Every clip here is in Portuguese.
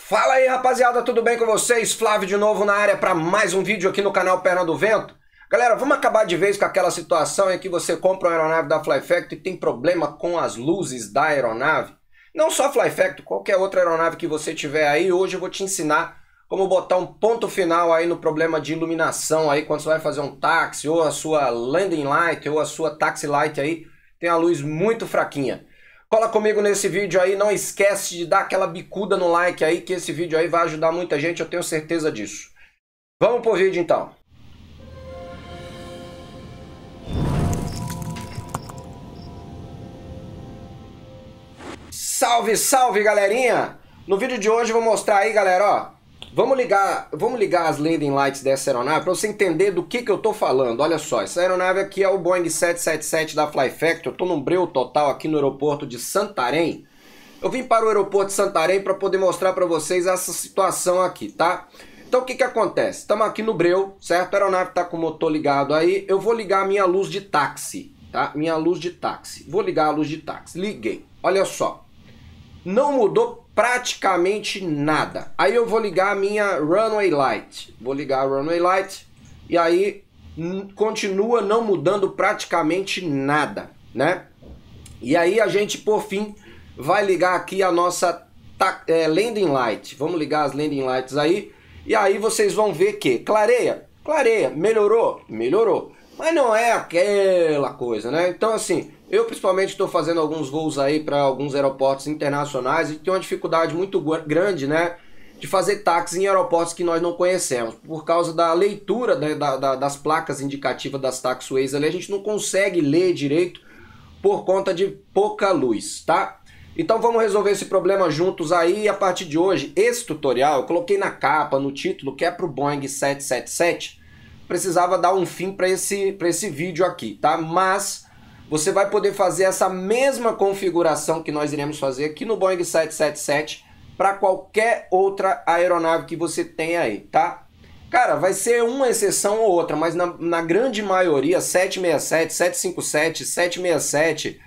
Fala aí, rapaziada, tudo bem com vocês? Flávio de novo na área para mais um vídeo aqui no canal Perna do Vento. Galera, vamos acabar de vez com aquela situação em que você compra uma aeronave da Fly Factory e tem problema com as luzes da aeronave. Não só a Fly Factory, qualquer outra aeronave que você tiver aí, hoje eu vou te ensinar como botar um ponto final aí no problema de iluminação aí quando você vai fazer um táxi, ou a sua landing light, ou a sua taxi light aí, tem a luz muito fraquinha. Cola comigo nesse vídeo aí, não esquece de dar aquela bicuda no like aí, que esse vídeo aí vai ajudar muita gente, eu tenho certeza disso. Vamos pro vídeo então. Salve, salve, galerinha! No vídeo de hoje eu vou mostrar aí, galera, ó. Vamos ligar as landing lights dessa aeronave para você entender do que eu tô falando. Olha só, essa aeronave aqui é o Boeing 777 da Fly Factory. Eu tô num breu total aqui no aeroporto de Santarém. Eu vim para o aeroporto de Santarém para poder mostrar para vocês essa situação aqui, tá? Então o que acontece? Estamos aqui no breu, certo? A aeronave tá com o motor ligado aí. Eu vou ligar a minha luz de táxi, tá? Minha luz de táxi. Vou ligar a luz de táxi. Liguei. Olha só. Não mudou praticamente nada. Aí eu vou ligar a minha runway light. Vou ligar a runway light e aí continua não mudando praticamente nada, né? E aí a gente, por fim, vai ligar aqui a nossa landing light. Vamos ligar as landing lights aí. E aí vocês vão ver que clareia, melhorou, mas não é aquela coisa, né? Então assim, eu principalmente estou fazendo alguns voos aí para alguns aeroportos internacionais e tenho uma dificuldade muito grande, né, de fazer táxi em aeroportos que nós não conhecemos. Por causa da leitura, né, das placas indicativas das taxiways ali, a gente não consegue ler direito por conta de pouca luz, tá? Então vamos resolver esse problema juntos aí. E a partir de hoje, esse tutorial eu coloquei na capa, no título, que é para o Boeing 777. Precisava dar um fim para esse vídeo aqui, tá? Mas você vai poder fazer essa mesma configuração que nós iremos fazer aqui no Boeing 777 para qualquer outra aeronave que você tenha aí, tá? Cara, vai ser uma exceção ou outra, mas na grande maioria, 767, 757, 767,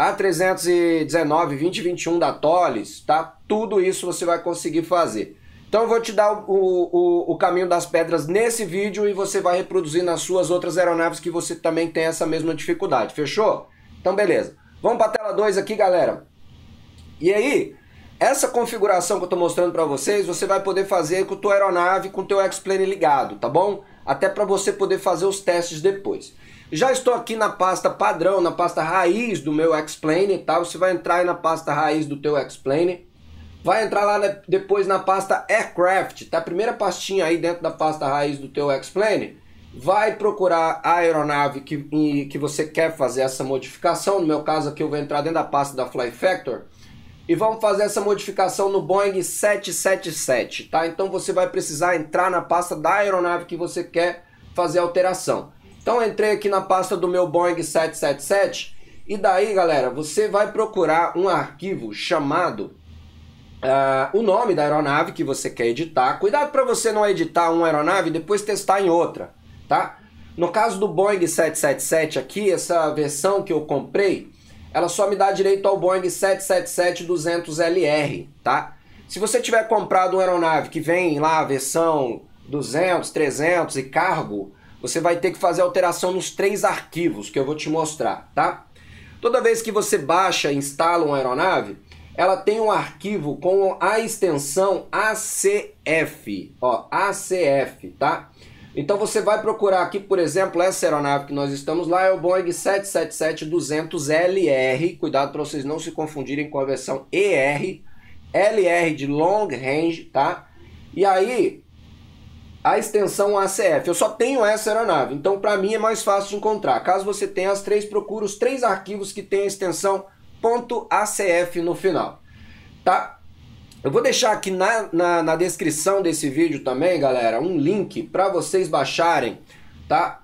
A319, 2021 da Tolis, tá? Tudo isso você vai conseguir fazer. Então eu vou te dar o caminho das pedras nesse vídeo e você vai reproduzir nas suas outras aeronaves que você também tem essa mesma dificuldade, fechou? Então beleza. Vamos para a tela 2 aqui, galera. E aí, essa configuração que eu estou mostrando para vocês, você vai poder fazer com a tua aeronave, com o teu X-Plane ligado, tá bom? Até para você poder fazer os testes depois. Já estou aqui na pasta padrão, na pasta raiz do meu X-Plane, tá? Você vai entrar aí na pasta raiz do teu X-Plane. Vai entrar lá depois na pasta Aircraft, tá? A primeira pastinha aí dentro da pasta raiz do teu X-Plane. Vai procurar a aeronave que você quer fazer essa modificação. No meu caso aqui eu vou entrar dentro da pasta da Fly Factory. E vamos fazer essa modificação no Boeing 777, tá? Então você vai precisar entrar na pasta da aeronave que você quer fazer a alteração. Então eu entrei aqui na pasta do meu Boeing 777. E daí, galera, você vai procurar um arquivo chamado... o nome da aeronave que você quer editar. Cuidado para você não editar uma aeronave e depois testar em outra, tá? No caso do Boeing 777 aqui, essa versão que eu comprei, ela só me dá direito ao Boeing 777-200LR, tá? Se você tiver comprado uma aeronave que vem lá a versão 200, 300 e cargo, você vai ter que fazer alteração nos 3 arquivos que eu vou te mostrar, tá? Toda vez que você baixa e instala uma aeronave, ela tem um arquivo com a extensão ACF, ó, ACF, tá? Então você vai procurar aqui, por exemplo, essa aeronave que nós estamos lá, é o Boeing 777-200LR, cuidado para vocês não se confundirem com a versão ER, LR de Long Range, tá? E aí, a extensão ACF, eu só tenho essa aeronave, então para mim é mais fácil de encontrar. Caso você tenha as 3, procura os 3 arquivos que tem a extensão .acf no final, tá? Eu vou deixar aqui na descrição desse vídeo também, galera, um link para vocês baixarem, tá?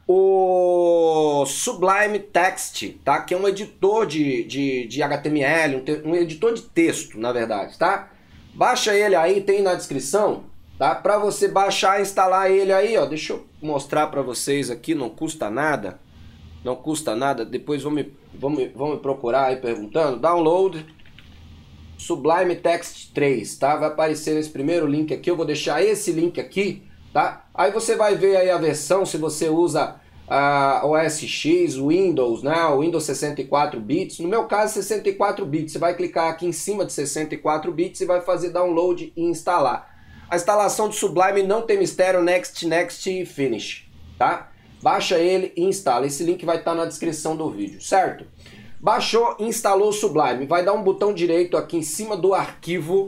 O Sublime Text, tá? Que é um editor de HTML, um editor de texto, na verdade, tá? Baixa ele aí, tem na descrição, tá? Para você baixar e instalar ele aí, ó. Deixa eu mostrar para vocês aqui, não custa nada. Não custa nada, depois vão me procurar aí perguntando. Download Sublime Text 3, tá? Vai aparecer nesse primeiro link aqui, eu vou deixar esse link aqui, tá? Aí você vai ver aí a versão, se você usa OS X, Windows, né? O Windows 64 bits, no meu caso 64 bits, você vai clicar aqui em cima de 64 bits e vai fazer download e instalar. A instalação do Sublime não tem mistério, next, next e finish, tá? Baixa ele e instala, esse link vai estar na descrição do vídeo, certo? Baixou, instalou o Sublime, vai dar um botão direito aqui em cima do arquivo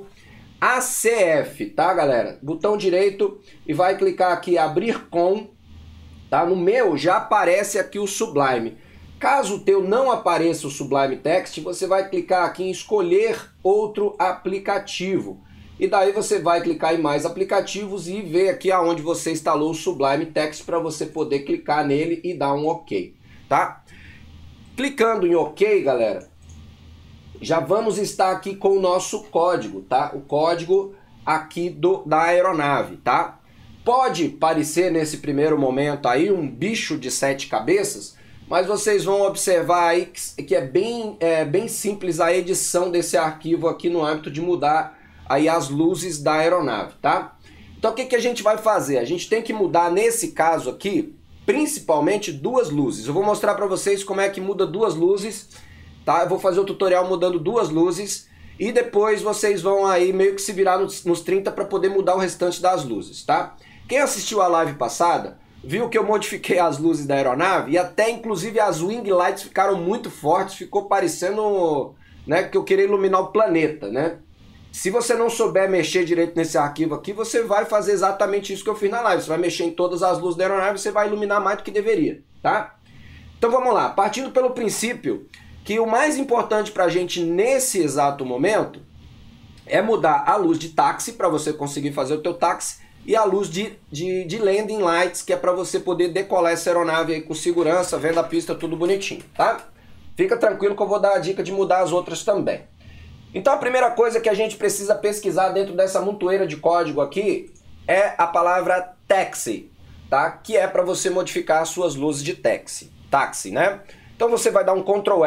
ACF, tá galera? Botão direito e vai clicar aqui abrir com, tá? No meu já aparece aqui o Sublime. Caso o teu não apareça o Sublime Text, você vai clicar aqui em escolher outro aplicativo. E daí você vai clicar em mais aplicativos e ver aqui aonde você instalou o Sublime Text para você poder clicar nele e dar um OK, tá? Clicando em OK, galera, já vamos estar aqui com o nosso código, tá? O código aqui da aeronave, tá? Pode parecer nesse primeiro momento aí um bicho de 7 cabeças, mas vocês vão observar aí que é bem simples a edição desse arquivo aqui no âmbito de mudar aí as luzes da aeronave, tá? Então o que a gente vai fazer? A gente tem que mudar nesse caso aqui, principalmente duas luzes. Eu vou mostrar para vocês como é que muda duas luzes, tá? Eu vou fazer o tutorial mudando duas luzes e depois vocês vão aí meio que se virar nos 30 para poder mudar o restante das luzes, tá? Quem assistiu a live passada viu que eu modifiquei as luzes da aeronave e até inclusive as wing lights ficaram muito fortes, ficou parecendo, né, que eu queria iluminar o planeta, né? Se você não souber mexer direito nesse arquivo aqui, você vai fazer exatamente isso que eu fiz na live. Você vai mexer em todas as luzes da aeronave e você vai iluminar mais do que deveria, tá? Então vamos lá, partindo pelo princípio que o mais importante para a gente nesse exato momento é mudar a luz de táxi para você conseguir fazer o teu táxi e a luz de landing lights, que é para você poder decolar essa aeronave aí com segurança, vendo a pista tudo bonitinho, tá? Fica tranquilo que eu vou dar a dica de mudar as outras também. Então a primeira coisa que a gente precisa pesquisar dentro dessa montoeira de código aqui é a palavra taxi, tá? Que é para você modificar as suas luzes de táxi, né? Então você vai dar um Ctrl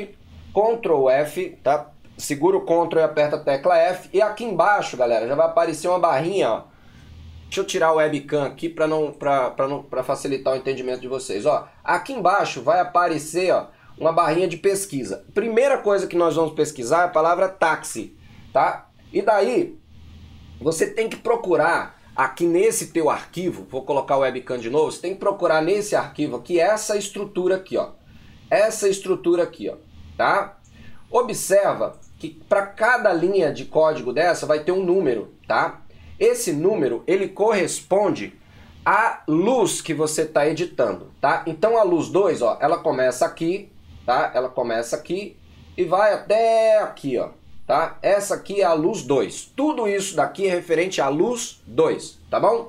F, tá? Segura o Ctrl e aperta a tecla F e aqui embaixo, galera, já vai aparecer uma barrinha, ó. Deixa eu tirar o webcam aqui para facilitar o entendimento de vocês, ó. Aqui embaixo vai aparecer, ó, uma barrinha de pesquisa. Primeira coisa que nós vamos pesquisar é a palavra táxi, tá? E daí, você tem que procurar aqui nesse teu arquivo, vou colocar o webcam de novo, você tem que procurar nesse arquivo aqui essa estrutura aqui, ó. Essa estrutura aqui, ó, tá? Observa que para cada linha de código dessa vai ter um número, tá? Esse número, ele corresponde à luz que você está editando, tá? Então a luz 2, ó, ela começa aqui, tá? Ela começa aqui e vai até aqui, ó, tá? Essa aqui é a luz 2. Tudo isso daqui é referente à luz 2, tá bom?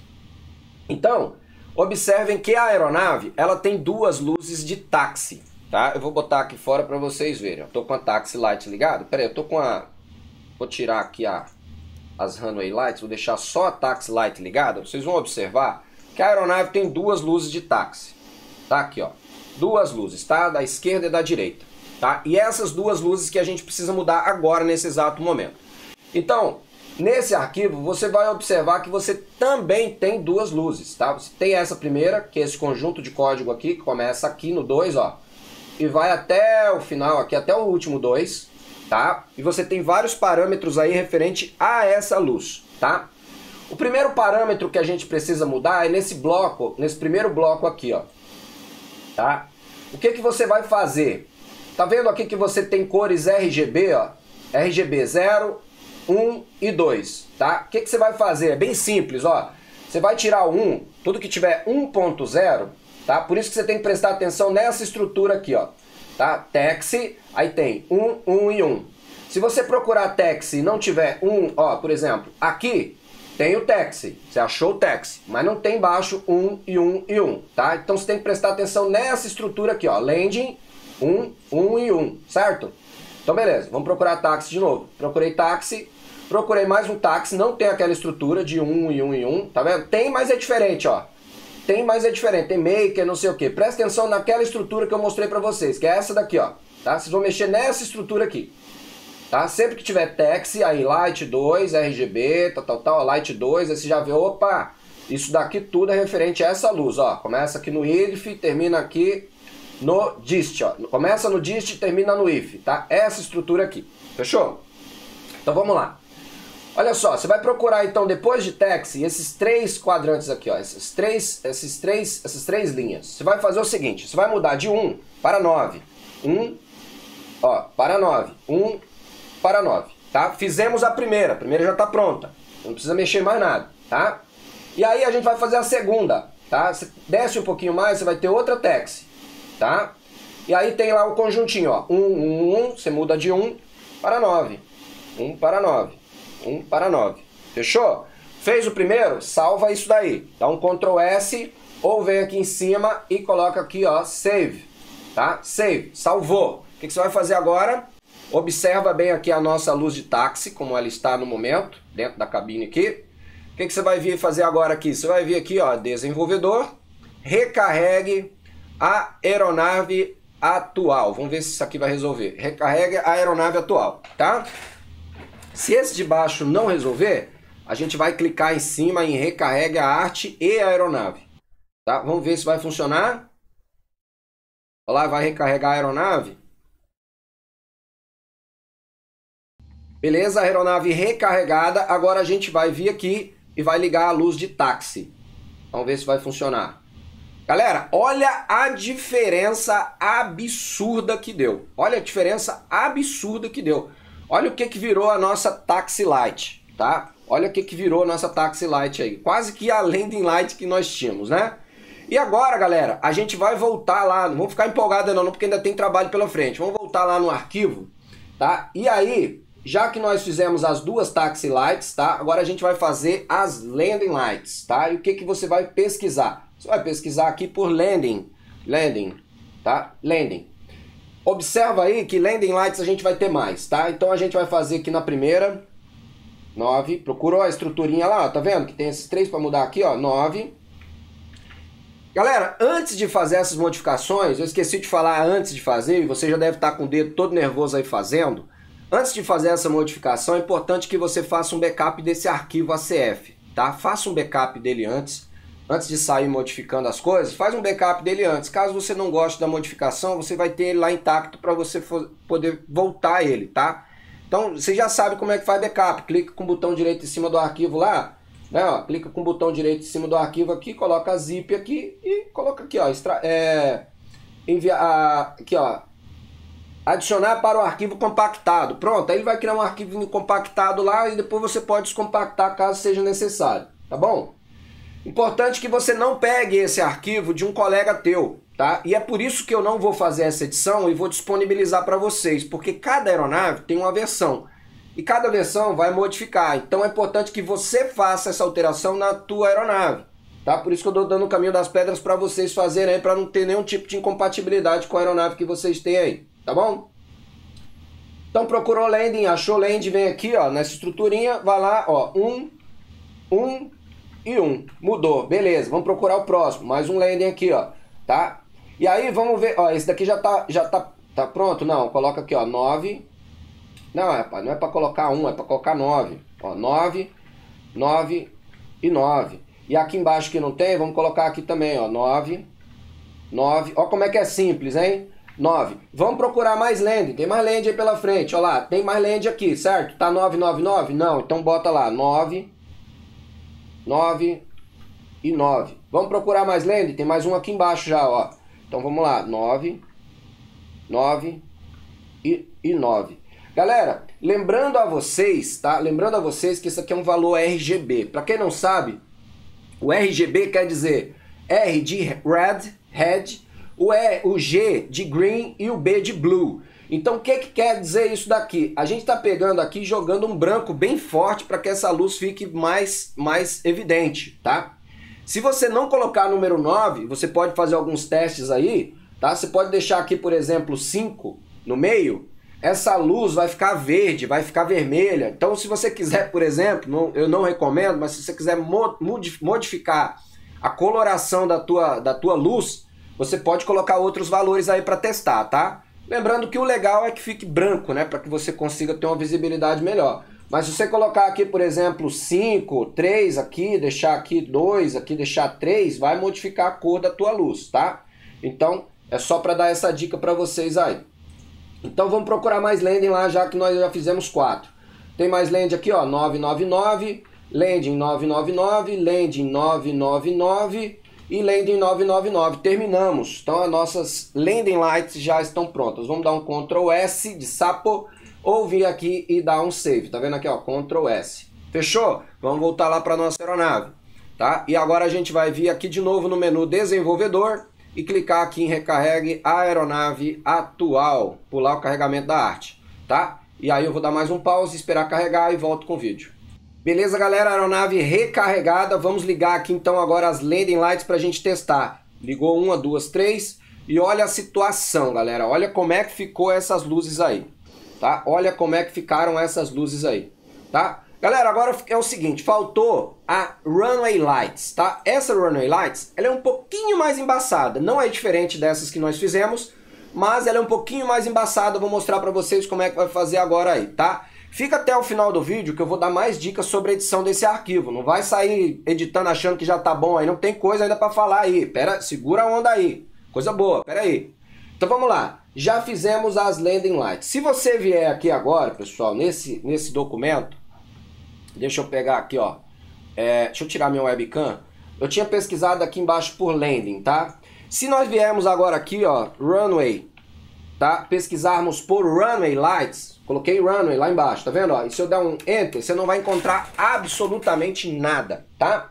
Então, observem que a aeronave, ela tem duas luzes de táxi, tá? Eu vou botar aqui fora para vocês verem. Eu tô com a taxi light ligado. Pera aí, eu tô com a... Vou tirar aqui as runway lights, vou deixar só a taxi light ligada. Vocês vão observar que a aeronave tem duas luzes de táxi. Tá aqui, ó. Duas luzes, tá? Da esquerda e da direita, tá? E essas duas luzes que a gente precisa mudar agora, nesse exato momento. Então, nesse arquivo, você vai observar que você também tem duas luzes, tá? Você tem essa primeira, que é esse conjunto de código aqui, que começa aqui no 2, ó, e vai até o final aqui, até o último 2, tá? E você tem vários parâmetros aí referente a essa luz, tá? O primeiro parâmetro que a gente precisa mudar é nesse bloco, nesse primeiro bloco aqui, ó. Tá? O que você vai fazer? Tá vendo aqui que você tem cores RGB, ó? RGB 0, 1 e 2, tá? O que você vai fazer? É bem simples, ó. Você vai tirar o 1, tudo que tiver 1.0, tá? Por isso que você tem que prestar atenção nessa estrutura aqui, ó. Tá? Taxi, aí tem 1, 1 e 1. Se você procurar taxi e não tiver 1, ó, por exemplo, aqui tem o taxi, você achou o taxi, mas não tem embaixo 1 e 1 e 1, tá? Então você tem que prestar atenção nessa estrutura aqui, ó, landing, 1, 1 e 1, certo? Então beleza, vamos procurar táxi de novo. Procurei táxi, procurei mais um táxi, não tem aquela estrutura de 1 e 1 e 1, tá vendo? Tem, mas é diferente, ó. Tem, mas é diferente, tem maker, não sei o que. Presta atenção naquela estrutura que eu mostrei pra vocês, que é essa daqui, ó, tá? Vocês vão mexer nessa estrutura aqui. tá? Sempre que tiver text, aí Light 2, RGB, tal, Light 2, aí você já vê, opa, isso daqui tudo é referente a essa luz, ó. Começa aqui no IF, termina aqui no dist, ó. Começa no dist e termina no if, tá? Essa estrutura aqui, fechou? Então vamos lá. Olha só, você vai procurar então depois de text esses três quadrantes aqui, ó, essas três linhas. Você vai fazer o seguinte, você vai mudar de 1 para 9. 1, ó, para 9. 1 para 9, tá? Fizemos a primeira já está pronta. Não precisa mexer mais nada, tá? E aí a gente vai fazer a segunda, tá? Você desce um pouquinho mais, você vai ter outra text, tá? E aí tem lá o conjuntinho, ó, 1, você muda de 1 para 9. 1 para 9. 1 para 9. Fechou? Fez o primeiro? Salva isso daí. Dá um Ctrl S ou vem aqui em cima e coloca aqui, ó, Save. Tá? Save. Salvou. O que você vai fazer agora? Observa bem aqui a nossa luz de táxi, como ela está no momento, dentro da cabine aqui. O que você vai vir fazer agora aqui? Você vai vir aqui, ó, desenvolvedor, recarregue a aeronave atual. Vamos ver se isso aqui vai resolver. Recarregue a aeronave atual, tá? Se esse de baixo não resolver, a gente vai clicar em cima em recarregue a arte e a aeronave. Tá? Vamos ver se vai funcionar. Olha lá, vai recarregar a aeronave. Beleza, a aeronave recarregada. Agora a gente vai vir aqui e vai ligar a luz de táxi. Vamos ver se vai funcionar. Galera, olha a diferença absurda que deu. Olha a diferença absurda que deu. Olha o que virou a nossa Taxi Light, tá? Olha o que virou a nossa Taxi Light aí. Quase que a landing light que nós tínhamos, né? E agora, galera, a gente vai voltar lá. Não vamos ficar empolgado não, porque ainda tem trabalho pela frente. Vamos voltar lá no arquivo, tá? E aí, já que nós fizemos as duas Taxi Lights, tá? Agora a gente vai fazer as landing lights, tá? E o que você vai pesquisar? Você vai pesquisar aqui por landing, tá? Landing. Observa aí que landing lights a gente vai ter mais, tá? Então a gente vai fazer aqui na primeira, 9, procurou a estruturinha lá, ó, tá vendo? Que tem esses três para mudar aqui, ó, 9. Galera, antes de fazer essas modificações, eu esqueci de falar antes de fazer, e você já deve estar com o dedo todo nervoso aí fazendo. Antes de fazer essa modificação, é importante que você faça um backup desse arquivo ACF, tá? Faça um backup dele antes de sair modificando as coisas, faz um backup dele antes. Caso você não goste da modificação, você vai ter ele lá intacto para você poder voltar ele, tá? Então, você já sabe como é que faz backup. Clica com o botão direito em cima do arquivo lá, né? Ó, clica com o botão direito em cima do arquivo aqui, coloca a zip aqui e coloca aqui, ó, aqui, ó, adicionar para o arquivo compactado. Pronto, aí ele vai criar um arquivo compactado lá e depois você pode descompactar caso seja necessário, tá bom? Importante que você não pegue esse arquivo de um colega teu, tá? E é por isso que eu não vou fazer essa edição e vou disponibilizar para vocês, porque cada aeronave tem uma versão e cada versão vai modificar. Então é importante que você faça essa alteração na tua aeronave, tá? Por isso que eu estou dando o caminho das pedras para vocês fazerem aí, para não ter nenhum tipo de incompatibilidade com a aeronave que vocês têm aí, tá bom? Então procurou landing, achou landing, vem aqui, ó, nessa estruturinha, vai lá, ó, 1 e 1. Mudou, beleza, vamos procurar o próximo, mais um landing aqui, ó, tá? E aí vamos ver, ó, esse daqui já tá pronto? Não, coloca aqui, ó, 9. Não, rapaz, não é para colocar 1, é para colocar 9. Ó, 9, 9 e 9. E aqui embaixo que não tem, vamos colocar aqui também, ó, 9, 9. Ó como é que é simples, hein? 9. Vamos procurar mais landing, tem mais landing aí pela frente, ó lá, tem mais landing aqui, certo? Tá 999? Não, então bota lá, 9, 9 e 9. Vamos procurar mais landing, tem mais um aqui embaixo já, ó. Então vamos lá, 9, 9 e 9. Galera, lembrando a vocês, tá? Lembrando a vocês que isso aqui é um valor RGB. Para quem não sabe, o RGB quer dizer R de red, o G de green e o B de blue. Então o que quer dizer isso daqui? A gente está pegando aqui e jogando um branco bem forte para que essa luz fique mais evidente, tá? Se você não colocar número 9, você pode fazer alguns testes aí, tá? Você pode deixar aqui, por exemplo, 5 no meio. Essa luz vai ficar verde, vai ficar vermelha. Então, se você quiser, por exemplo, eu não recomendo, mas se você quiser modificar a coloração da tua luz, você pode colocar outros valores aí para testar, tá? Lembrando que o legal é que fique branco, né? Para que você consiga ter uma visibilidade melhor. Mas se você colocar aqui, por exemplo, 5, 3 aqui, deixar aqui 2, aqui deixar 3, vai modificar a cor da tua luz, tá? Então, é só para dar essa dica para vocês aí. Então vamos procurar mais landing lá, já que nós já fizemos 4. Tem mais landing aqui, ó, 999, landing 999, landing 999 e landing 999. Terminamos. Então as nossas landing lights já estão prontas. Vamos dar um Ctrl S de sapo ou vir aqui e dar um save. Tá vendo aqui, ó, Ctrl S. Fechou? Vamos voltar lá para nossa aeronave, tá? E agora a gente vai vir aqui de novo no menu desenvolvedor e clicar aqui em recarregue a aeronave atual, pular o carregamento da arte, tá? E aí eu vou dar mais um pause, esperar carregar e volto com o vídeo. Beleza, galera? Aeronave recarregada. Vamos ligar aqui então agora as landing lights para a gente testar. Ligou 1, 2, 3 e olha a situação, galera. Olha como é que ficou essas luzes aí, tá? Olha como é que ficaram essas luzes aí, tá? Galera, agora é o seguinte, faltou a Runway Lights, tá? Essa Runway Lights, ela é um pouquinho mais embaçada, não é diferente dessas que nós fizemos, mas ela é um pouquinho mais embaçada, vou mostrar pra vocês como é que vai fazer agora aí, tá? Fica até o final do vídeo que eu vou dar mais dicas sobre a edição desse arquivo, não vai sair editando achando que já tá bom aí, não tem coisa ainda pra falar aí, pera, segura a onda aí, coisa boa, pera aí. Então vamos lá, já fizemos as landing lights. Se você vier aqui agora, pessoal, nesse documento, deixa eu pegar aqui, ó. Deixa eu tirar minha webcam. Eu tinha pesquisado aqui embaixo por landing, tá? Se nós viermos agora aqui, ó, runway, tá? Pesquisarmos por runway lights, coloquei runway lá embaixo, tá vendo? Ó? E se eu der um enter, você não vai encontrar absolutamente nada, tá?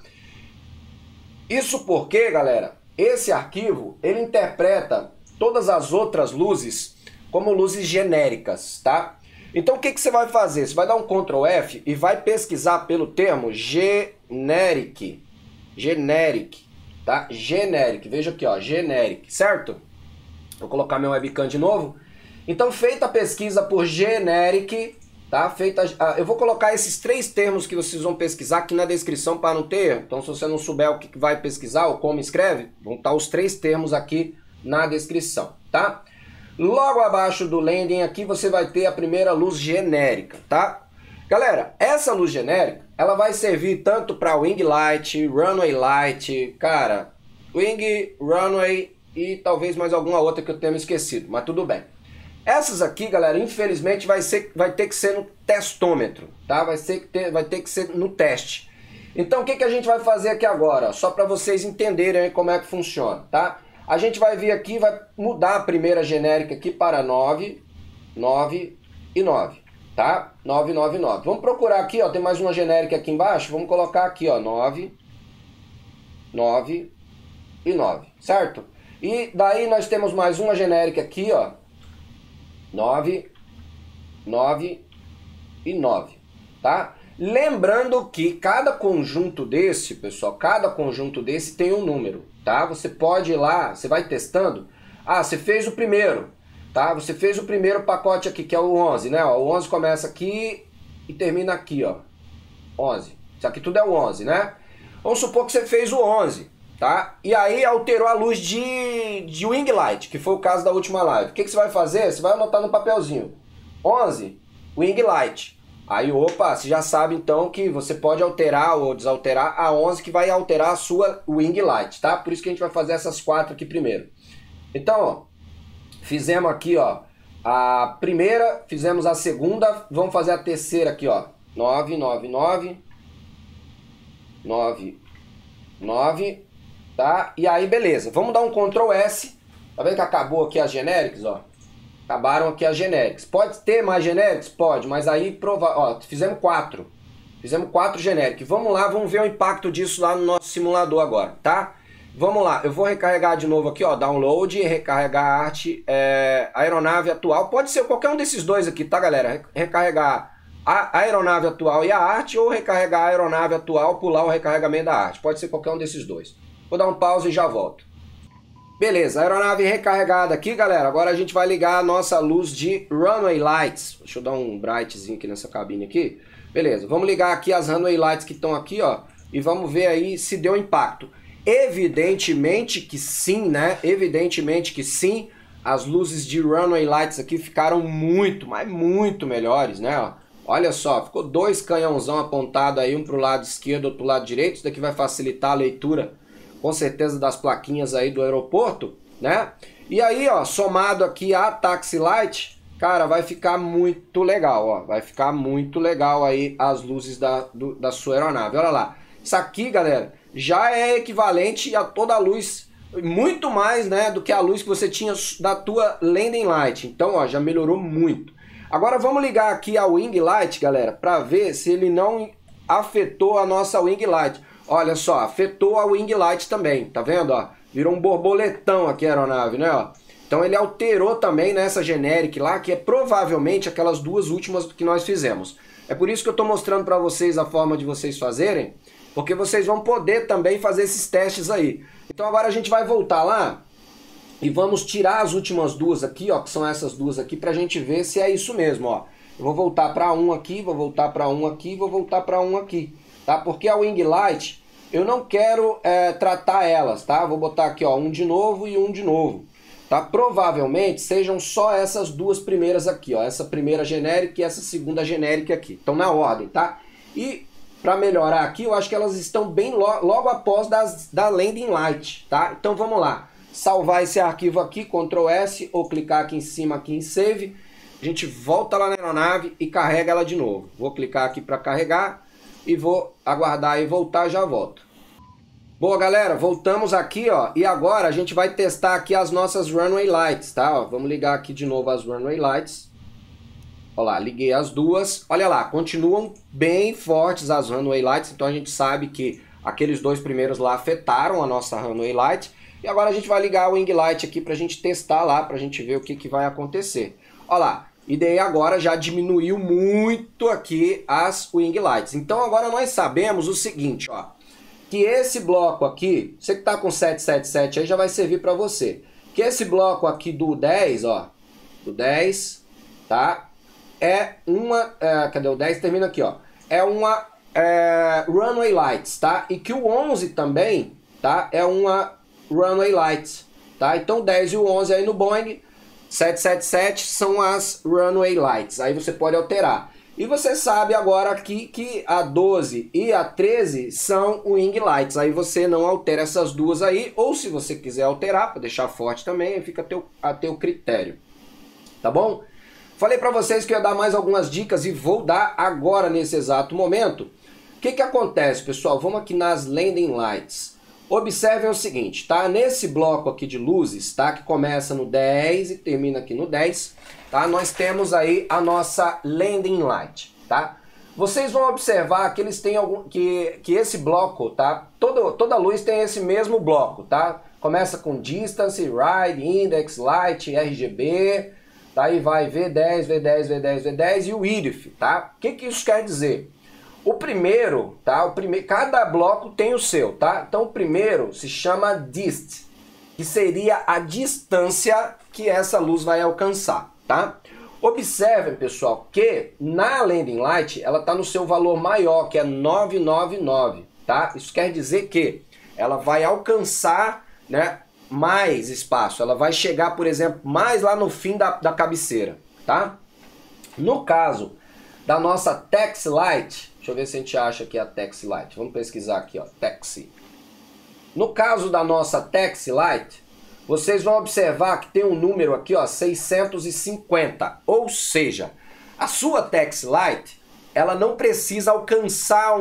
Isso porque, galera, esse arquivo, ele interpreta todas as outras luzes como luzes genéricas, tá? Então o que você vai fazer? Você vai dar um Ctrl F e vai pesquisar pelo termo generic. Generic, tá? Generic, veja aqui, ó, generic, certo? Vou colocar meu webcam de novo. Então feita a pesquisa por generic, tá? Eu vou colocar esses 3 termos que vocês vão pesquisar aqui na descrição para não ter. Então se você não souber o que vai pesquisar ou como escreve, vão estar os 3 termos aqui na descrição, tá? Logo abaixo do landing aqui você vai ter a primeira luz genérica, tá? Galera, essa luz genérica, ela vai servir tanto para wing light, runway light, cara, wing, runway e talvez mais alguma outra que eu tenha me esquecido, mas tudo bem. Essas aqui, galera, infelizmente vai ter que ser no testômetro, tá? Vai ter que ser no teste. Então o que a gente vai fazer aqui agora? Só para vocês entenderem como é que funciona, tá? A gente vai vir aqui, vai mudar a primeira genérica aqui para 9, 9 e 9, tá? 9, 9, 9. Vamos procurar aqui, ó, tem mais uma genérica aqui embaixo, vamos colocar aqui, ó, 9, 9 e 9, certo? E daí nós temos mais uma genérica aqui, ó, 9, 9 e 9, tá? Lembrando que cada conjunto desse, pessoal, cada conjunto desse tem um número, tá? Você pode ir lá, você vai testando. Ah, você fez o primeiro, tá? Você fez o primeiro pacote aqui, que é o 11, né? Ó, o 11 começa aqui e termina aqui, ó. 11. Isso aqui tudo é o 11, né? Vamos supor que você fez o 11, tá? E aí alterou a luz de wing light, que foi o caso da última live. O que você vai fazer? Você vai anotar no papelzinho. 11, wing light. Aí, opa, você já sabe então que você pode alterar ou desalterar a 11 que vai alterar a sua wing light, tá? Por isso que a gente vai fazer essas 4 aqui primeiro. Então, ó, fizemos aqui, ó, a primeira, fizemos a segunda, vamos fazer a terceira aqui, ó. 9, 9, 9, 9, 9, tá? E aí, beleza, vamos dar um Ctrl S, tá vendo que acabou aqui as genéricas, ó? Acabaram aqui as genéricas. Pode ter mais genéricas? Pode, mas aí ó, fizemos 4. Fizemos 4 genéricas. Vamos lá, vamos ver o impacto disso lá no nosso simulador agora, tá? Vamos lá, eu vou recarregar de novo aqui, ó, download, recarregar a arte, aeronave atual. Pode ser qualquer um desses dois aqui, tá, galera? Recarregar a aeronave atual e a arte, ou recarregar a aeronave atual, pular o recarregamento da arte. Pode ser qualquer um desses dois. Vou dar um pause e já volto. Beleza, aeronave recarregada aqui, galera. Agora a gente vai ligar a nossa luz de runway lights. Deixa eu dar um brightzinho aqui nessa cabine aqui. Beleza, vamos ligar aqui as runway lights que estão aqui, ó. E vamos ver aí se deu impacto. Evidentemente que sim, né? Evidentemente que sim. as luzes de runway lights aqui ficaram muito, mas muito melhores, né? Ó, olha só, ficou dois canhãozão apontado aí, um para o lado esquerdo, outro para o lado direito. Isso daqui vai facilitar a leitura, com certeza, das plaquinhas aí do aeroporto, né? E aí, ó, somado aqui a Taxi Light, cara, vai ficar muito legal, ó. Vai ficar muito legal aí as luzes da sua aeronave. Olha lá. Isso aqui, galera, já é equivalente a toda a luz, muito mais, né, do que a luz que você tinha da tua landing light. Então, ó, já melhorou muito. Agora vamos ligar aqui a Wing Light, galera, para ver se ele não afetou a nossa Wing Light. Olha só, afetou a Wing Light também, tá vendo, ó? Virou um borboletão aqui a aeronave, né, ó? Então ele alterou também nessa generic lá, que é provavelmente aquelas duas últimas que nós fizemos. É por isso que eu estou mostrando para vocês a forma de vocês fazerem, porque vocês vão poder também fazer esses testes aí. Então agora a gente vai voltar lá e vamos tirar as últimas duas aqui, ó, que são essas duas aqui, pra gente ver se é isso mesmo, ó. Eu vou voltar para um aqui, vou voltar para um aqui, vou voltar para um aqui, tá? Porque a Wing Light, eu não quero tratar elas, tá? Vou botar aqui, ó, um de novo e um de novo, tá? Provavelmente sejam só essas duas primeiras aqui, ó, essa primeira genérica e essa segunda genérica aqui. Estão na ordem, tá? E para melhorar aqui, eu acho que elas estão bem logo após da landing light, tá? Então vamos lá. Salvar esse arquivo aqui, Ctrl S, ou clicar aqui em cima aqui em Save. A gente volta lá na aeronave e carrega ela de novo. Vou clicar aqui para carregar e vou aguardar e voltar, já volto. Boa, galera, voltamos aqui, ó, e agora a gente vai testar aqui as nossas runway lights, tá? Ó, vamos ligar aqui de novo as runway lights. Olha lá, liguei as duas. Olha lá, continuam bem fortes as runway lights, então a gente sabe que aqueles dois primeiros lá afetaram a nossa runway light. E agora a gente vai ligar o Wing Light aqui pra gente testar lá, pra gente ver o que vai acontecer. Olha lá, e daí agora já diminuiu muito aqui as Wing Lights. Então agora nós sabemos o seguinte, ó, que esse bloco aqui, você que tá com 777 aí já vai servir pra você. Que esse bloco aqui do 10, ó, do 10, tá? É uma, cadê o 10? Termina aqui, ó. É uma Runway Lights, tá? E que o 11 também, tá? É uma Runway Lights, tá? Então o 10 e o 11 aí no Boeing 777 são as Runway Lights. Aí você pode alterar. E você sabe agora aqui que a 12 e a 13 são Wing Lights. Aí você não altera essas duas aí, ou se você quiser alterar, para deixar forte também, aí fica a teu critério. Tá bom? Falei para vocês que eu ia dar mais algumas dicas e vou dar agora nesse exato momento. O que que acontece, pessoal? Vamos aqui nas Landing Lights. Observem o seguinte, tá? Nesse bloco aqui de luzes, tá? Que começa no 10 e termina aqui no 10, tá? Nós temos aí a nossa Landing Light, tá? Vocês vão observar que eles têm que esse bloco, tá? Toda luz tem esse mesmo bloco, tá? Começa com Distance, Ride, Index, Light, RGB, tá? Aí vai V10, V10, V10, V10 e o IRIF, tá? O que que isso quer dizer? O primeiro, tá? Cada bloco tem o seu, tá? Então o primeiro se chama Dist, que seria a distância que essa luz vai alcançar, tá? Observem, pessoal, que na Landing Light ela está no seu valor maior, que é 999, tá? Isso quer dizer que ela vai alcançar, né, mais espaço. Ela vai chegar, por exemplo, mais lá no fim da cabeceira, tá? No caso da nossa Taxi Light, deixa eu ver se a gente acha aqui a Taxi Light. Vamos pesquisar aqui, ó, Taxi. No caso da nossa Taxi Light, vocês vão observar que tem um número aqui, ó, 650. Ou seja, a sua Taxi Light, ela não precisa alcançar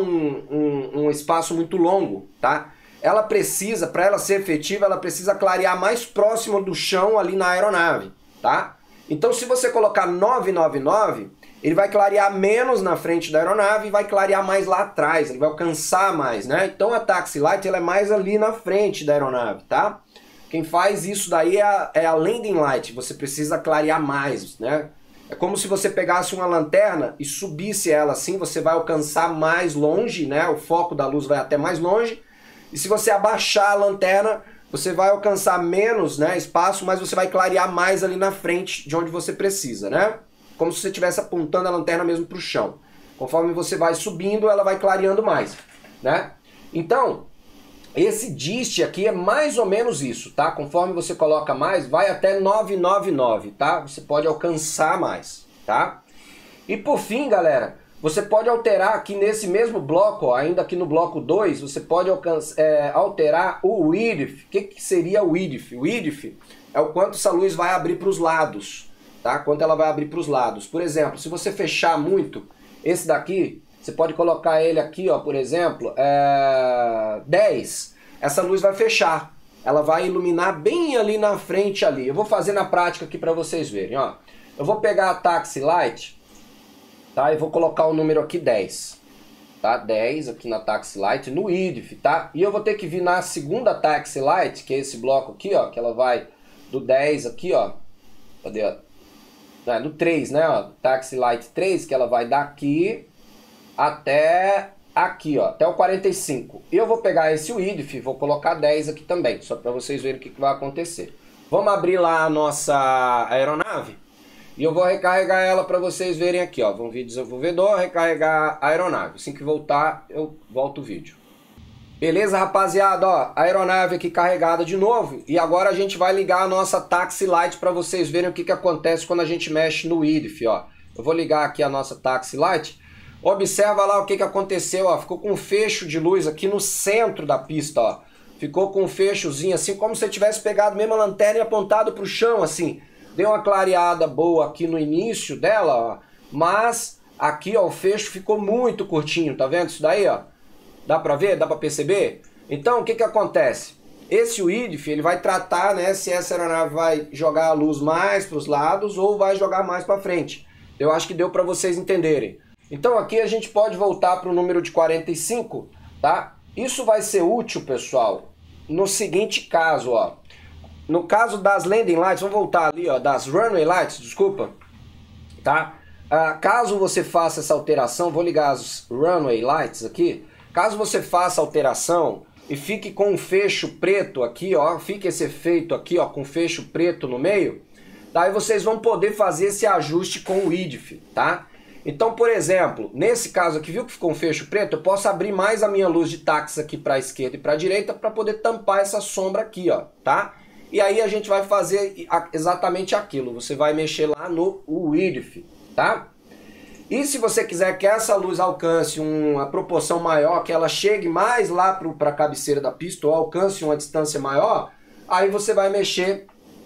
um espaço muito longo, tá? Ela precisa, para ela ser efetiva, ela precisa clarear mais próximo do chão ali na aeronave, tá? Então se você colocar 999, ele vai clarear menos na frente da aeronave e vai clarear mais lá atrás, ele vai alcançar mais, né? Então a Taxi Light ela é mais ali na frente da aeronave, tá? Quem faz isso daí é a Landing Light, você precisa clarear mais, né? É como se você pegasse uma lanterna e subisse ela assim, você vai alcançar mais longe, né? O foco da luz vai até mais longe. E se você abaixar a lanterna, você vai alcançar menos, né, espaço, mas você vai clarear mais ali na frente de onde você precisa, né? Como se você estivesse apontando a lanterna mesmo para o chão. Conforme você vai subindo, ela vai clareando mais, né? Então, Esse dist aqui é mais ou menos isso, tá? Conforme você coloca mais, vai até 999, tá? Você pode alcançar mais, tá? E por fim, galera, você pode alterar aqui nesse mesmo bloco, ó, ainda aqui no bloco 2, você pode alterar o width. O que seria o width? O width é o quanto essa luz vai abrir para os lados, tá? Quanto ela vai abrir para os lados. Por exemplo, se você fechar muito, esse daqui, você pode colocar ele aqui, ó, por exemplo, 10. Essa luz vai fechar. Ela vai iluminar bem ali na frente ali. Eu vou fazer na prática aqui para vocês verem, ó. Eu vou pegar a Taxi Light, tá? E vou colocar o número aqui 10, tá? 10 aqui na Taxi Light, no width, tá? E eu vou ter que vir na segunda Taxi Light, que é esse bloco aqui, ó, que ela vai do 10 aqui, ó. Cadê, ó? Do 3, né, ó? Taxi Light 3, que ela vai daqui até aqui, ó, até o 45. E eu vou pegar esse width, vou colocar 10 aqui também, só para vocês verem o que vai acontecer. Vamos abrir lá a nossa aeronave e eu vou recarregar ela para vocês verem aqui, ó. Vamos vir desenvolvedor, recarregar a aeronave. Assim que voltar, eu volto o vídeo. Beleza, rapaziada, ó, a aeronave aqui carregada de novo. E agora a gente vai ligar a nossa Taxi Light para vocês verem o que acontece quando a gente mexe no width, ó. Eu vou ligar aqui a nossa Taxi Light. Observa lá o que aconteceu, ó. Ficou com um fecho de luz aqui no centro da pista, ó. Ficou com um fechozinho assim, como se você tivesse pegado mesmo a lanterna e apontado para o chão, assim. Deu uma clareada boa aqui no início dela, ó. Mas aqui, ó, o fecho ficou muito curtinho, tá vendo isso daí, ó? Dá pra ver? Dá pra perceber? Então, o que acontece? Esse width, ele vai tratar, né, se essa aeronave vai jogar a luz mais para os lados ou vai jogar mais para frente. Eu acho que deu para vocês entenderem. Então, aqui a gente pode voltar para o número de 45, tá? Isso vai ser útil, pessoal, no seguinte caso, ó. No caso das landing lights, vamos voltar ali, ó, das runway lights, desculpa, tá? Caso você faça essa alteração, vou ligar as runway lights aqui. Caso você faça alteração e fique com um fecho preto aqui, ó, fique esse efeito aqui, ó, com fecho preto no meio, daí vocês vão poder fazer esse ajuste com o width, tá? Então, por exemplo, nesse caso aqui, viu que ficou um fecho preto? Eu posso abrir mais a minha luz de táxi aqui para a esquerda e para a direita para poder tampar essa sombra aqui, ó, tá? E aí a gente vai fazer exatamente aquilo, você vai mexer lá no width, tá? E se você quiser que essa luz alcance uma proporção maior, que ela chegue mais lá para a cabeceira da pista ou alcance uma distância maior, aí você vai mexer,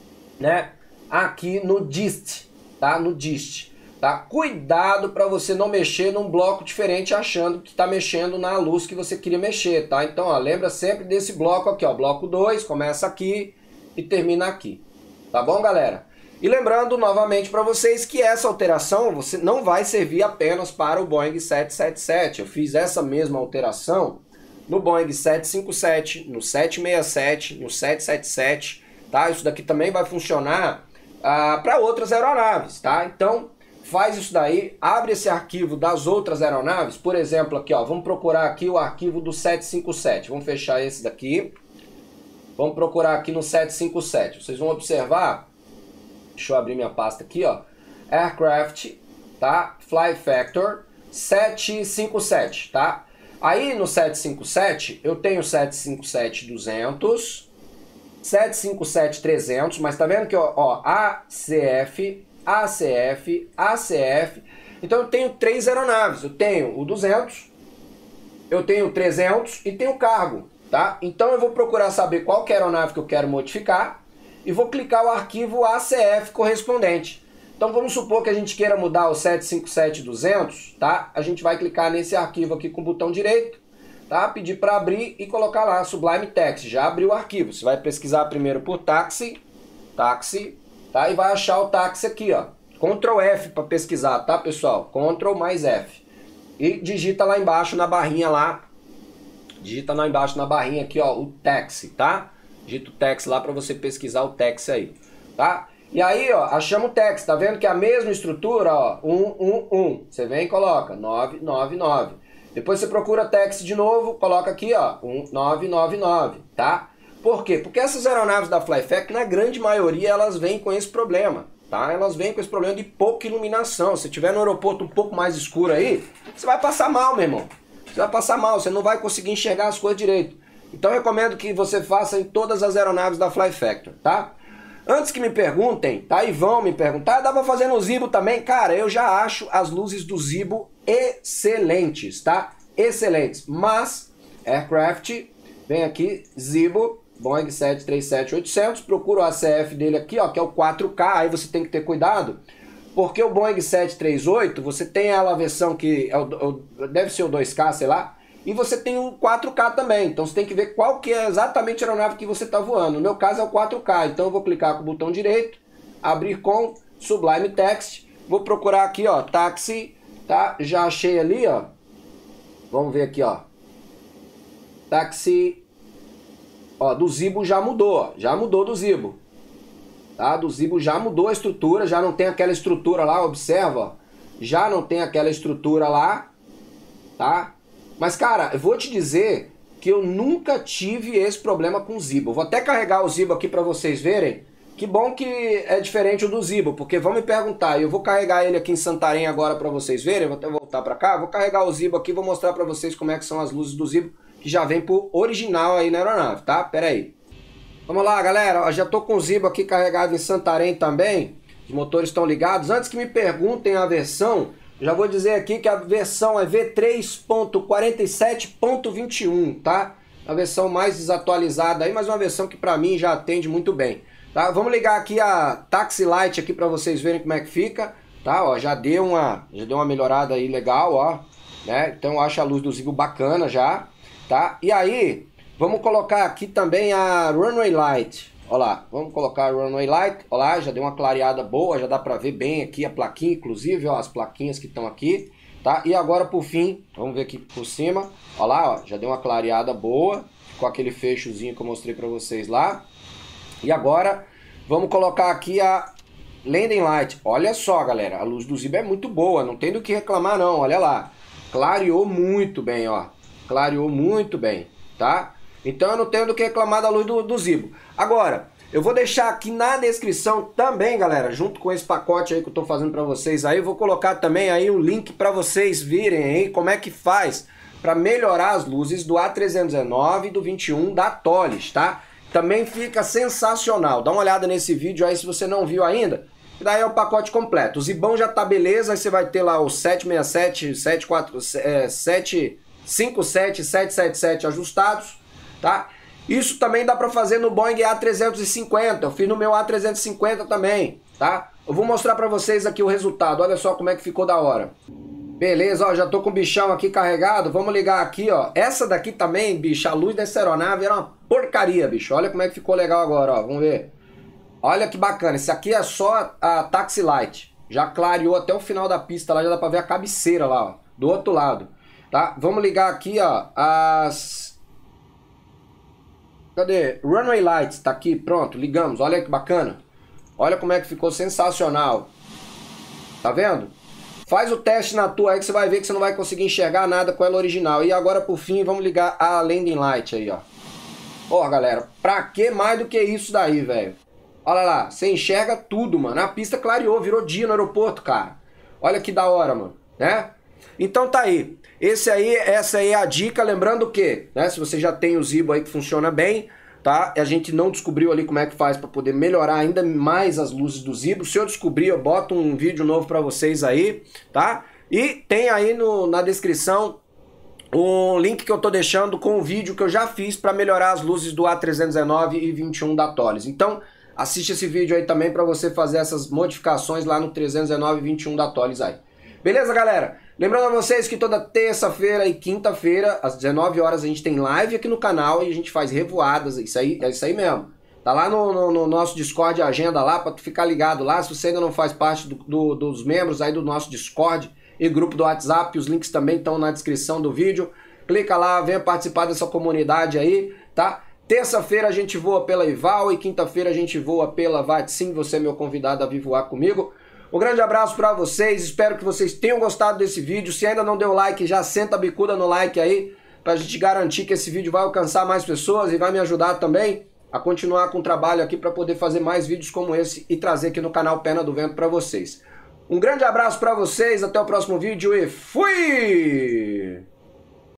né, aqui no dist, tá? No dist, tá? Cuidado para você não mexer num bloco diferente achando que está mexendo na luz que você queria mexer, tá? Então, ó, lembra sempre desse bloco aqui, ó, bloco 2, começa aqui e termina aqui, tá bom, galera? E lembrando novamente para vocês que essa alteração você não vai servir apenas para o Boeing 777. Eu fiz essa mesma alteração no Boeing 757, no 767, no 777, tá? Isso daqui também vai funcionar para outras aeronaves, tá? Então faz isso daí, abre esse arquivo das outras aeronaves, por exemplo aqui, ó, vamos procurar aqui o arquivo do 757. Vamos fechar esse daqui. Vamos procurar aqui no 757. Vocês vão observar. Deixa eu abrir minha pasta aqui, ó. Aircraft, tá? Fly Factor 757, tá? Aí no 757 eu tenho 757-200, 757-300, mas tá vendo que, ó, ACF, ACF, ACF. Então eu tenho 3 aeronaves. Eu tenho o 200, eu tenho o 300 e tenho o cargo, tá? Então eu vou procurar saber qual que é a aeronave que eu quero modificar e vou clicar o arquivo ACF correspondente. Então vamos supor que a gente queira mudar o 757-200, tá? A gente vai clicar nesse arquivo aqui com o botão direito, tá? Pedir para abrir e colocar lá Sublime Text. Já abriu o arquivo. Você vai pesquisar primeiro por táxi, tá? E vai achar o táxi aqui, ó. Ctrl F para pesquisar, tá, pessoal? Ctrl mais F. E digita lá embaixo na barrinha lá. Digita lá embaixo na barrinha aqui, ó, o táxi, tá? Digita o táxi lá para você pesquisar o táxi aí, tá? E aí, ó, achamos o táxi, tá vendo que é a mesma estrutura, ó, 111. Você vem e coloca 999. Depois você procura táxi de novo, coloca aqui, ó, 1999, tá? Por quê? Porque essas aeronaves da Flyfact, na grande maioria, elas vêm com esse problema, tá? Elas vêm com esse problema de pouca iluminação. Se tiver no aeroporto um pouco mais escuro aí, você vai passar mal, meu irmão. Você vai passar mal, você não vai conseguir enxergar as coisas direito. Então eu recomendo que você faça em todas as aeronaves da Fly Factor, tá? Antes que me perguntem, tá? E vão me perguntar, dá pra fazer no Zibo também? Cara, eu já acho as luzes do Zibo excelentes, tá? Excelentes. Mas, Aircraft, vem aqui, Zibo, Boeing 737-800, procura o ACF dele aqui, ó, que é o 4K, aí você tem que ter cuidado, porque o Boeing 738, você tem ela a versão que deve ser o 2K, sei lá, e você tem o 4K também, então você tem que ver qual que é exatamente a aeronave que você está voando. No meu caso é o 4K, então eu vou clicar com o botão direito, abrir com Sublime Text, vou procurar aqui, ó, táxi, tá? Já achei ali, ó, vamos ver aqui, ó, táxi, ó, do Zibo já mudou do Zibo, tá? Do Zibo já mudou a estrutura, já não tem aquela estrutura lá, observa, ó, já não tem aquela estrutura lá, tá? Mas, cara, eu vou te dizer que eu nunca tive esse problema com o Zibo. Vou até carregar o Zibo aqui para vocês verem. Que bom que é diferente o do Zibo, porque vão me perguntar. Eu vou carregar ele aqui em Santarém agora para vocês verem. Vou até voltar para cá. Vou carregar o Zibo aqui e vou mostrar para vocês como é que são as luzes do Zibo, que já vem por original aí na aeronave, tá? Pera aí. Vamos lá, galera. Já tô com o Zibo aqui carregado em Santarém também. Os motores estão ligados. Antes que me perguntem a versão, já vou dizer aqui que a versão é V3.47.21, tá? A versão mais desatualizada aí, mas uma versão que pra mim já atende muito bem, tá? Vamos ligar aqui a Taxi Light aqui pra vocês verem como é que fica, tá? Ó, já deu uma melhorada aí legal, ó, né? Então eu acho a luz do Zibo bacana já, tá? E aí, vamos colocar aqui também a Runway Light. Olha lá, vamos colocar a Runway Light, olha lá, já deu uma clareada boa, já dá pra ver bem aqui a plaquinha, inclusive, ó, as plaquinhas que estão aqui, tá? E agora, por fim, vamos ver aqui por cima, olha lá, ó, já deu uma clareada boa, com aquele fechozinho que eu mostrei pra vocês lá. E agora, vamos colocar aqui a Landing Light. Olha só, galera, a luz do Zibo é muito boa, não tem do que reclamar não, olha lá. Clareou muito bem, ó, clareou muito bem, tá? Então eu não tenho do que reclamar da luz do Zibo. Agora, eu vou deixar aqui na descrição também, galera, junto com esse pacote aí que eu tô fazendo pra vocês aí, eu vou colocar também aí o link pra vocês virem aí como é que faz pra melhorar as luzes do A319 e do 21 da Tolis, tá? Também fica sensacional. Dá uma olhada nesse vídeo aí se você não viu ainda. Daí é o pacote completo. O Zibão já tá beleza, aí você vai ter lá o 767, 757, 777 ajustados, tá? Isso também dá pra fazer no Boeing A350, eu fiz no meu A350 também, tá? Eu vou mostrar pra vocês aqui o resultado, olha só como é que ficou da hora. Beleza, ó, já tô com o bichão aqui carregado, vamos ligar aqui, ó. Essa daqui também, bicho, a luz dessa aeronave era uma porcaria, bicho. Olha como é que ficou legal agora, ó, vamos ver. Olha que bacana, esse aqui é só a Taxi Light. Já clareou até o final da pista lá, já dá pra ver a cabeceira lá, ó, do outro lado, tá? Vamos ligar aqui, ó, as... Cadê? Runway Lights, tá aqui, pronto, ligamos, olha que bacana. Olha como é que ficou sensacional. Tá vendo? Faz o teste na tua aí que você vai ver que você não vai conseguir enxergar nada com ela original. E agora por fim vamos ligar a Landing Light aí, ó. Ó, galera, pra que mais do que isso daí, velho? Olha lá, você enxerga tudo, mano. A pista clareou, virou dia no aeroporto, cara. Olha que da hora, mano, né? Então tá aí. Essa aí é a dica, lembrando que, né, se você já tem o Zibo aí que funciona bem, tá? E a gente não descobriu ali como é que faz para poder melhorar ainda mais as luzes do Zibo. Se eu descobrir, eu boto um vídeo novo para vocês aí, tá? E tem aí na descrição o link que eu tô deixando com o vídeo que eu já fiz para melhorar as luzes do A319 e 21 da Tolis. Então, assiste esse vídeo aí também para você fazer essas modificações lá no 319 e 21 da Tolis aí. Beleza, galera? Lembrando a vocês que toda terça-feira e quinta-feira, às 19 horas, a gente tem live aqui no canal e a gente faz revoadas, isso aí, é isso aí mesmo. Tá lá no nosso Discord, a agenda lá, pra tu ficar ligado lá. Se você ainda não faz parte dos membros aí do nosso Discord e grupo do WhatsApp, os links também estão na descrição do vídeo. Clica lá, venha participar dessa comunidade aí, tá? Terça-feira a gente voa pela Ival e quinta-feira a gente voa pela VATSIM, você é meu convidado a vir voar comigo. Um grande abraço pra vocês, espero que vocês tenham gostado desse vídeo. Se ainda não deu like, já senta a bicuda no like aí, pra gente garantir que esse vídeo vai alcançar mais pessoas e vai me ajudar também a continuar com o trabalho aqui pra poder fazer mais vídeos como esse e trazer aqui no canal Perna do Vento pra vocês. Um grande abraço pra vocês, até o próximo vídeo e fui!